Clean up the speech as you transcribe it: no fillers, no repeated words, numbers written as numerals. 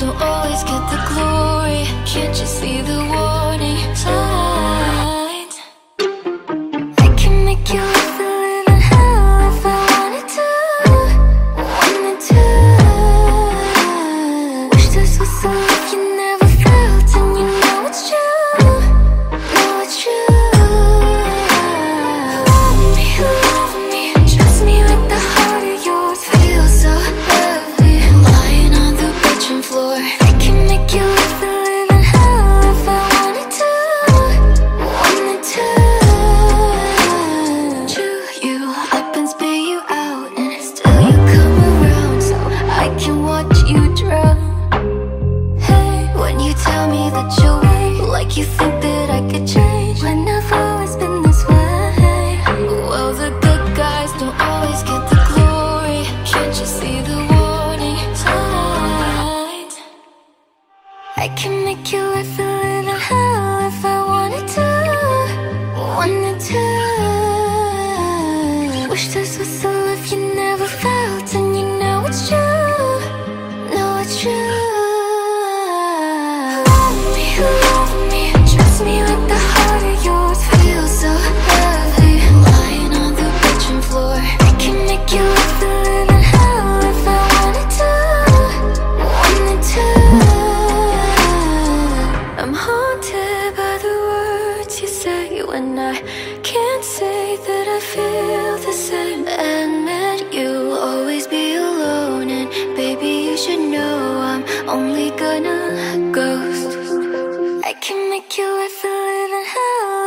don't always get the glory. Can't you see the warning signs? I can make you live a living hell if I wanted to. Wanted to. Wish this was a love you never felt, and you know it's true. Know it's true. Love me, trust me with the heart of yours. Feel so lovely, lying on the bedroom floor. I can make you live a living hell if I wanted to. Wanted to. Chew you up and spit you out, and still you come around so I can watch you drown. Hey, when you tell me that you'll wait, like you think that I could change when I've always been this way. Well, the good guys don't always get the glory. Can't you see the warning signs? I can make you live a living hell if I wanted to. Wanted to. Wish this was a love you never felt, and you know it's true. Know it's true. Love me, trust me with the heart of yours. Feel so lovely, lying on the bedroom floor. I can make you live a living hell if I wanted to. Wanted to. I'm haunted by the words you say when I can't say that I feel the same. Admit you'll always be alone, and baby you should know I'm only gonna ghost. I can make you live a living hell